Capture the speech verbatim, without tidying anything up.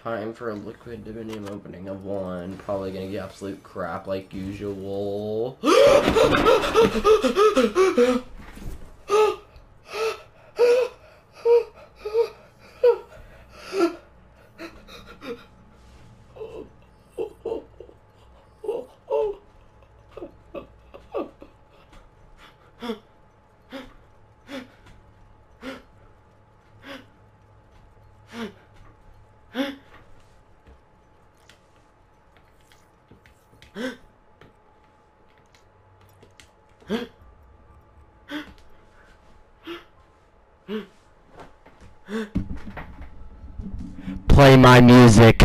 Time for a liquid divinium opening of one. Probably gonna get absolute crap like usual. Play my music.